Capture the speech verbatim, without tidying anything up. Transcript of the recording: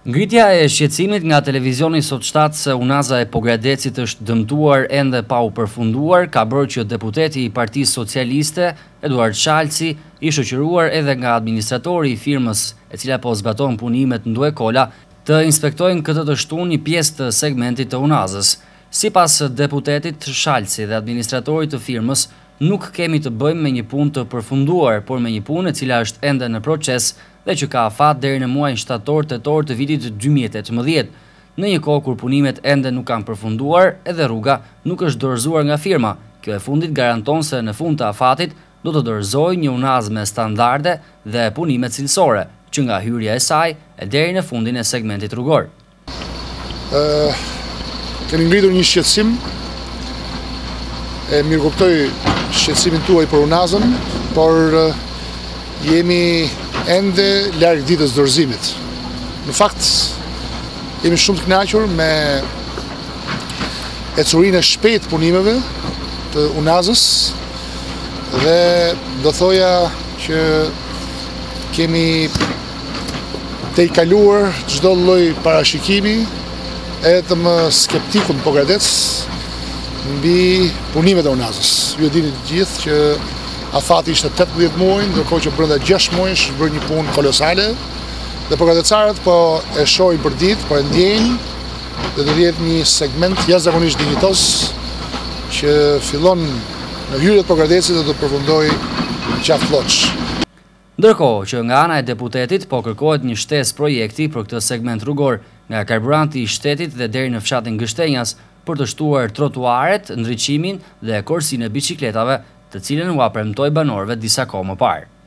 Ngritja e shqetësimit nga televizioni sot shtatë se unaza e Pogradecit është dëmtuar ende pa u përfunduar ka bërë që deputeti i Partisë Socialiste, Eduard Shalci, i shoqëruar edhe nga administratori i firmës e cila po zbaton punimet Ndue Kola, të inspektojnë këtë të shtunë një pjesë të segmentit të unazës. Sipas deputetit Shalci dhe administratorit të firmës, nuk kemi të bëjmë me një punë të përfunduar, por me një punë e cila është ende në proces dhe që ka afat deri në muajin shtator-tetor të vitit dy mijë e tetëmbëdhjetë. Në një kohë kur punimet ende nuk kanë përfunduar, edhe rruga nuk është dorëzuar nga firma. Kjo e fundit garanton se në fund të afatit do të dorëzojë një unazë me standarde dhe punime cilësore, që nga hyrja e saj e deri në fundin e segmentit rrugor. Uh, kemi ngritur një shqetësim, e mirëkuptoj shqetësimin tuaj për unazën, por uh, jemi ende larg ditës dorëzimit. Në fakt, jemi shumë të kënaqur me ecurinë e shpejtë punimeve të unazës dhe do thoja që kemi të i kaluar çdo lloj parashikimi edhe të më skeptikun Pogradec mbi punimet e unazës. Ju e dini të gjithë që afati ishte tetëmbëdhjetë muaj, ndërkohë që brenda gjashtë muajsh është bërë një punë kolosale dhe Pogradecarët po e shohin për ditë, po e ndjejnë dhe do jetë një segment jashtëzakonisht dinjitos që fillon në hyrje të Pogradecit dhe do të përfundojë në qafë Lloç. Ndërkohë që nga ana e deputetit po kërkohet një shtesë projekti për këtë segment rrugor nga karburanti i shtetit dhe deri në fshatin Gështenjas për të shtuar trotuaret, ndriçimin dhe korsinë e biçikletave, të cilën u premtoi banorëve disa kohë më parë.